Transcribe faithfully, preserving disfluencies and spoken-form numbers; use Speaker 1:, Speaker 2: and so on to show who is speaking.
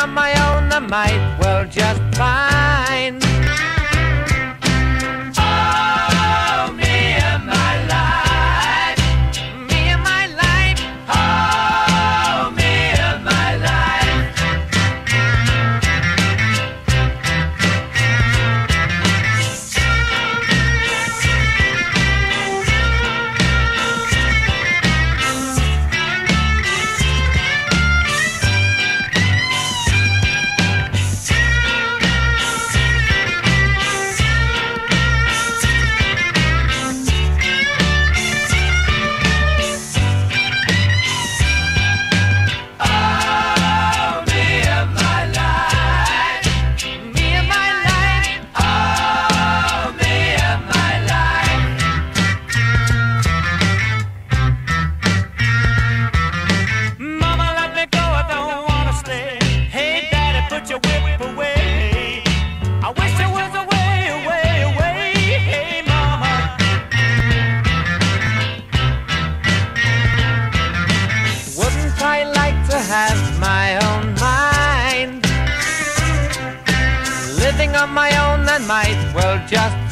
Speaker 1: on my own I might well just fine. Oh, me and my life, me and my life, oh, me and my life. Have my own mind, living on my own and might well just